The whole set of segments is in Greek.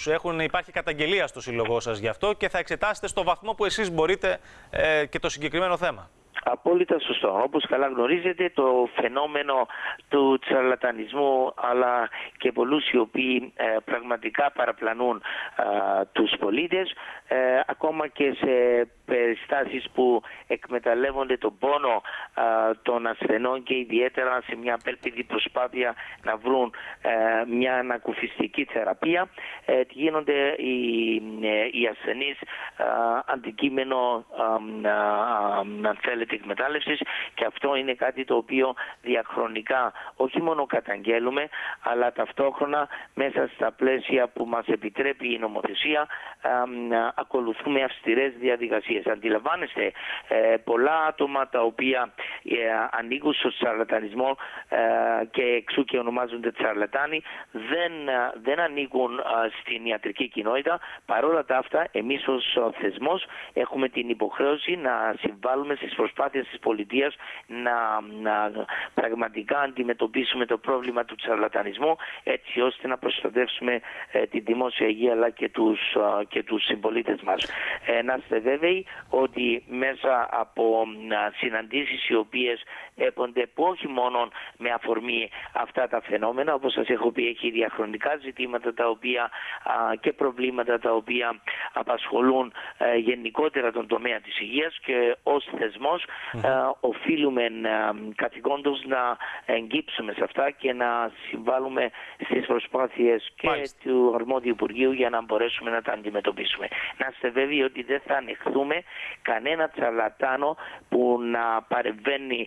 γιατρούς. Υπάρχει καταγγελία στο σύλλογό σας γι' αυτό και θα εξετάσετε στο βαθμό που εσείς μπορείτε και το συγκεκριμένο θέμα. Απόλυτα σωστό. Όπως καλά γνωρίζετε, το φαινόμενο του τσαρλατανισμού, αλλά και πολλούς οι οποίοι πραγματικά παραπλανούν τους πολίτες, ακόμα και σε περιστάσεις που εκμεταλλεύονται τον πόνο των ασθενών και ιδιαίτερα σε μια απέλπιδη προσπάθεια να βρουν μια ανακουφιστική θεραπεία, γίνονται οι ασθενείς αντικείμενο, αν θέλετε, εκμετάλλευσης, και αυτό είναι κάτι το οποίο διαχρονικά όχι μόνο καταγγέλουμε, αλλά ταυτόχρονα μέσα στα πλαίσια που μας επιτρέπει η νομοθεσία ακολουθούμε αυστηρές διαδικασίες. Αντιλαμβάνεστε, πολλά άτομα τα οποία ανήκουν στο τσαρλατανισμό και εξού και ονομάζονται τσαρλατάνοι δεν ανήκουν στην ιατρική κοινότητα. Παρόλα τα αυτά, εμείς ως θεσμός έχουμε την υποχρέωση να συμβάλλουμε στις προσπάθειες της πολιτείας να πραγματικά αντιμετωπίσουμε το πρόβλημα του τσαρλατανισμού, έτσι ώστε να προστατεύσουμε τη δημόσια υγεία αλλά και τους συμπολίτες μας. Να είστε βέβαιοι ότι μέσα από συναντήσεις οι οποίες έπονται που όχι μόνο με αφορμή αυτά τα φαινόμενα, όπως σας έχω πει, έχει διαχρονικά ζητήματα τα οποία και προβλήματα τα οποία απασχολούν γενικότερα τον τομέα της υγείας, και ως θεσμός οφείλουμε καθηκόντως να εγκύψουμε σε αυτά και να συμβάλλουμε στις προσπάθειες και του αρμόδιου Υπουργείου για να μπορέσουμε να τα αντιμετωπίσουμε. Να είστε βέβαιοι ότι δεν θα ανεχθούμε κανένα τσαρλατάνο που να παρεμβαίνει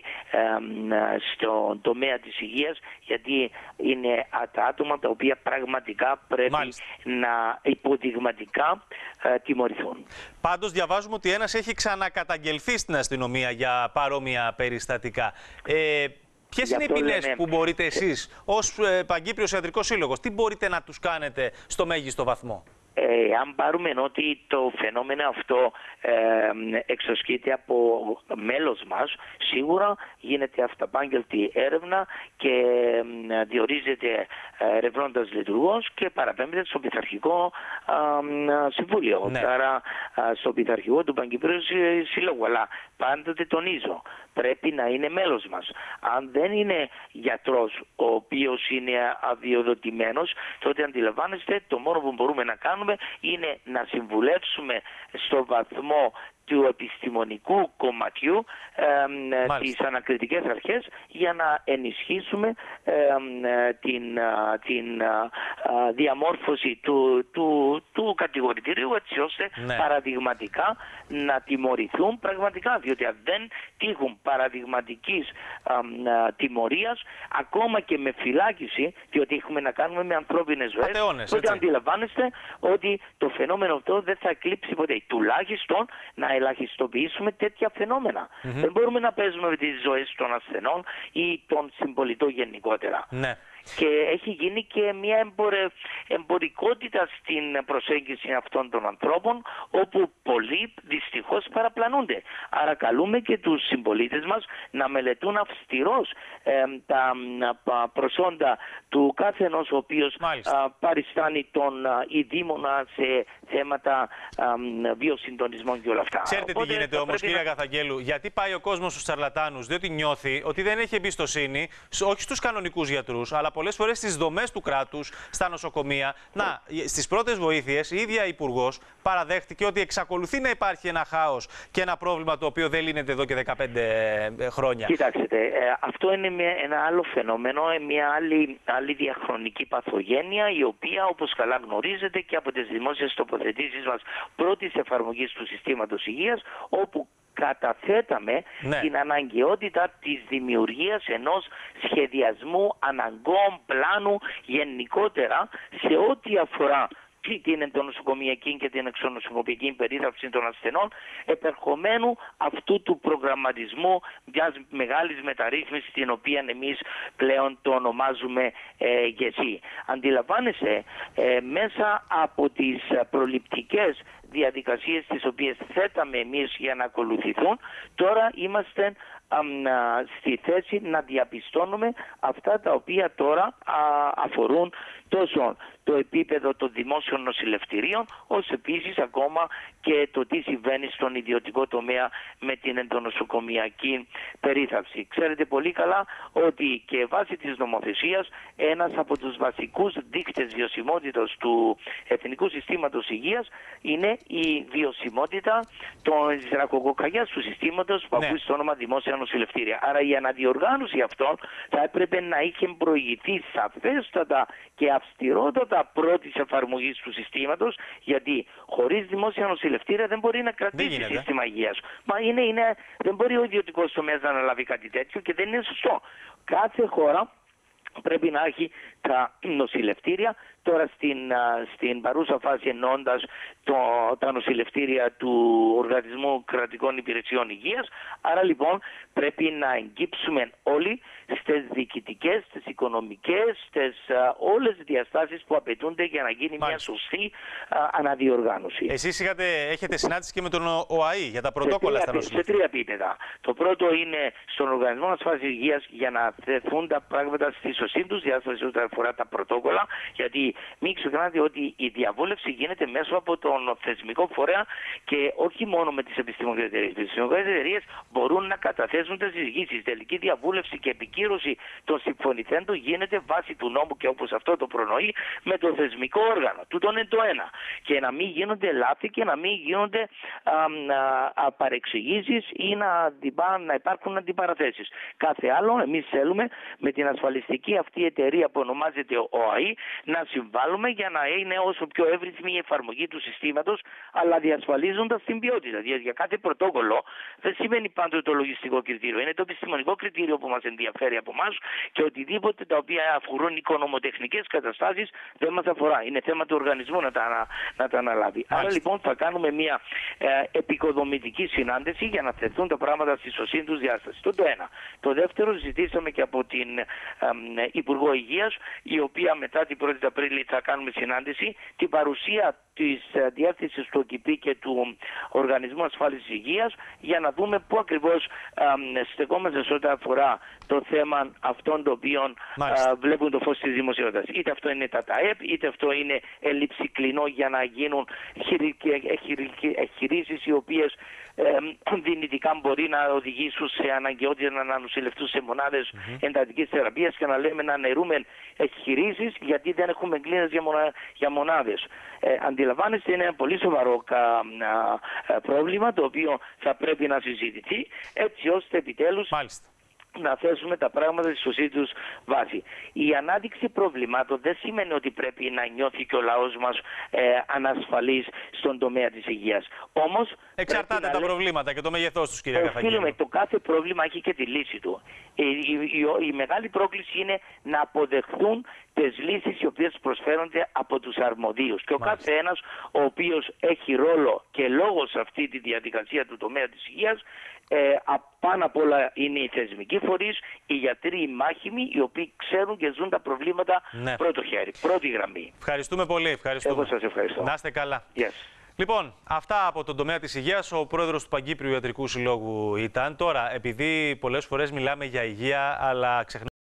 στον τομέα της υγείας, γιατί είναι τα άτομα τα οποία πραγματικά πρέπει να υποδειγματικά τιμωρηθούν. Πάντως διαβάζουμε ότι ένας έχει ξανακαταγγελθεί στην αστυνομία για παρόμοια περιστατικά. Ποιες είναι οι ποινές που μπορείτε εσείς ως Παγκύπριος Ιατρικός Σύλλογος, τι μπορείτε να τους κάνετε στο μέγιστο βαθμό? Αν πάρουμε ότι το φαινόμενο αυτό εξασκείται από μέλος μας, σίγουρα γίνεται αυταπάγγελτη έρευνα και διορίζεται ερευνώντας λειτουργός και παραπέμπεται στο Πειθαρχικό Συμβούλιο, άρα στο Πειθαρχικό του Παγκυπρίου Συλλόγου. Αλλά πάντοτε τονίζω, πρέπει να είναι μέλος μας. Αν δεν είναι γιατρός ο οποίος είναι αδειοδοτημένος, τότε αντιλαμβάνεστε, το μόνο που μπορούμε να κάνουμε είναι να συμβουλεύσουμε στο βαθμό του επιστημονικού κομματιού τις ανακριτικές αρχές για να ενισχύσουμε την διαμόρφωση του κατηγορητηρίου, έτσι ώστε παραδειγματικά να τιμωρηθούν πραγματικά, διότι αν δεν τύχουν παραδειγματικής τιμωρίας, ακόμα και με φυλάκιση, διότι έχουμε να κάνουμε με ανθρώπινες ζωές, τότε αντιλαμβάνεστε ότι το φαινόμενο αυτό δεν θα εκλείψει ποτέ. Τουλάχιστον να ελαχιστοποιήσουμε τέτοια φαινόμενα. Δεν μπορούμε να παίζουμε με τις ζωές των ασθενών ή των συμπολιτών γενικότερα. Και έχει γίνει και μια εμπορικότητα στην προσέγγιση αυτών των ανθρώπων, όπου πολλοί δυστυχώς παραπλανούνται. Άρα καλούμε και τους συμπολίτες μας να μελετούν αυστηρώς τα προσόντα του κάθε ενός ο οποίος παριστάνει τον ειδήμονα σε θέματα βιοσυντονισμών και όλα αυτά. Ξέρετε τι γίνεται όμως, κύριε Αγαθαγγέλου, γιατί πάει ο κόσμος στους τσαρλατάνους? Διότι νιώθει ότι δεν έχει εμπιστοσύνη, όχι στους κανονικούς γιατρούς, αλλά πολλές φορές στις δομές του κράτους, στα νοσοκομεία. Στις πρώτες βοήθειες η ίδια Υπουργός παραδέχτηκε ότι εξακολουθεί να υπάρχει ένα χάος και ένα πρόβλημα το οποίο δεν λύνεται εδώ και 15 χρόνια. Κοιτάξτε, αυτό είναι ένα άλλο φαινόμενο, μια άλλη διαχρονική παθογένεια, η οποία, όπως καλά γνωρίζετε και από τις δημόσιες τοποθετήσεις μας πρώτης εφαρμογής του συστήματος υγείας, όπου καταθέταμε την αναγκαιότητα της δημιουργίας ενός σχεδιασμού αναγκών πλάνου γενικότερα σε ό,τι αφορά την εντονοσοκομιακή και την εξονοσοκομιακή περίθαλψη των ασθενών, επερχομένου αυτού του προγραμματισμού μιας μεγάλης μεταρρύθμισης, την οποία εμείς πλέον το ονομάζουμε ΓΕΣΥ. Αντιλαμβάνεσαι, μέσα από τις προληπτικές διαδικασίες τις οποίες θέταμε εμείς για να ακολουθηθούν, τώρα είμαστε στη θέση να διαπιστώνουμε αυτά τα οποία τώρα αφορούν τόσο το επίπεδο των δημόσιων νοσηλευτηρίων, όσο επίσης ακόμα και το τι συμβαίνει στον ιδιωτικό τομέα με την εντονοσοκομιακή περίθαλψη. Ξέρετε πολύ καλά ότι και βάσει της νομοθεσίας ένας από τους βασικούς δείκτες βιωσιμότητας του Εθνικού Συστήματος Υγείας είναι η βιωσιμότητα της ρακοκοκαλιάς του συστήματος που ακούει στο όνομα δημόσια νοσηλευτήρια. Άρα η αναδιοργάνωση αυτών θα έπρεπε να είχε προηγηθεί σαφέστατα και αυστηρότατα πρώτης εφαρμογής του συστήματος, γιατί χωρίς δημόσια νοσηλευτήρια δεν μπορεί να κρατήσει σύστημα υγείας. Μα δεν μπορεί ο ιδιωτικός τομέας να αναλάβει κάτι τέτοιο και δεν είναι σωστό. Κάθε χώρα πρέπει να έχει τα νοσηλευτήρια. Τώρα στην παρούσα φάση εννοώντας τα νοσηλευτήρια του Οργανισμού Κρατικών Υπηρεσιών Υγείας. Άρα λοιπόν πρέπει να εγκύψουμε όλοι στις διοικητικές, στις οικονομικές, στις όλες τις διαστάσεις που απαιτούνται για να γίνει μια σωστή αναδιοργάνωση. Εσείς έχετε συνάντηση και με τον ΟΑΗ για τα πρωτόκολλα στα νοσηλευτήρια. Σε 3 επίπεδα. Το πρώτο είναι στον Οργανισμό Ασφάλισης Υγείας για να θεθούν τα πράγματα στη σωστή τους διάσταση όταν αφορά τα πρωτόκολλα, γιατί μην ξεχνάτε ότι η διαβούλευση γίνεται μέσω από τον θεσμικό φορέα και όχι μόνο με τις επιστημονικές εταιρείες. Οι επιστημονικές εταιρείες μπορούν να καταθέσουν τις εισηγήσεις. Τελική διαβούλευση και επικύρωση των συμφωνηθέντων γίνεται βάσει του νόμου και όπως αυτό το προνοεί με το θεσμικό όργανο. Τούτο είναι το ένα. Και να μην γίνονται λάθη και να μην γίνονται παρεξηγήσεις ή να υπάρχουν αντιπαραθέσεις. Κάθε άλλο, εμείς θέλουμε με την ασφαλιστική αυτή εταιρεία που ονομάζεται ΟΑΗ να συμβάλλουμε για να είναι όσο πιο εύρυθμη η εφαρμογή του συστήματος, αλλά διασφαλίζοντας την ποιότητα. Δηλαδή για κάθε πρωτόκολλο δεν σημαίνει πάντοτε το λογιστικό κριτήριο. Είναι το επιστημονικό κριτήριο που μας ενδιαφέρει από εμάς και οτιδήποτε τα οποία αφορούν οικονομοτεχνικές καταστάσεις δεν μας αφορά. Είναι θέμα του οργανισμού να τα αναλάβει. Άρα λοιπόν θα κάνουμε μια επικοδομητική συνάντηση για να θεθούν τα πράγματα στη σωστή τους διάσταση. Το ένα. Το δεύτερο, ζητήσαμε και από την Υπουργό Υγείας, η οποία μετά την 1η Απρίλη θα κάνουμε συνάντηση, την παρουσία της διεύθυνσης του ΟΚΙΠΗ και του Οργανισμού Ασφάλισης Υγείας για να δούμε πού ακριβώς στεκόμαστε όταν αφορά το θέμα αυτών των οποίων βλέπουν το φως της δημοσιότητας. Είτε αυτό είναι τα ΤΑΕΠ, είτε αυτό είναι έλλειψη κλινών για να γίνουν εγχειρήσεις οι οποίες δυνητικά μπορεί να οδηγήσουν σε αναγκαιότητα να ανανοσηλευτούν σε μονάδες εντατικής θεραπείας και να λέμε να αναιρούμε εγχειρήσεις γιατί δεν έχουμε κλίνες για μονάδες. Αντιλαμβάνεστε, είναι ένα πολύ σοβαρό πρόβλημα το οποίο θα πρέπει να συζητηθεί έτσι ώστε επιτέλους να θέσουμε τα πράγματα στη σωστή τους βάση. Η ανάδειξη προβλημάτων δεν σημαίνει ότι πρέπει να νιώθει και ο λαός μας ανασφαλής στον τομέα της υγείας. Όμως εξαρτάται τα προβλήματα και το μέγεθός τους, κύριε Καθαγγέλου. Το κάθε πρόβλημα έχει και τη λύση του. Η μεγάλη πρόκληση είναι να αποδεχθούν τις λύσεις οι οποίες προσφέρονται από τους αρμοδίους. Και ο κάθε ένας ο οποίος έχει ρόλο και λόγο σε αυτή τη διαδικασία του τομέα της υγείας, πάνω απ' όλα είναι οι θεσμικοί φορείς, οι γιατροί, οι μάχημοι, οι οποίοι ξέρουν και ζουν τα προβλήματα πρώτο χέρι, πρώτη γραμμή. Ευχαριστούμε πολύ. Εγώ σας ευχαριστώ. Να είστε καλά. Yes. Λοιπόν, αυτά από τον τομέα της υγείας. Ο πρόεδρος του Παγκύπριου Ιατρικού Συλλόγου ήταν. Τώρα, επειδή πολλές φορές μιλάμε για υγεία, αλλά ξεχνάμε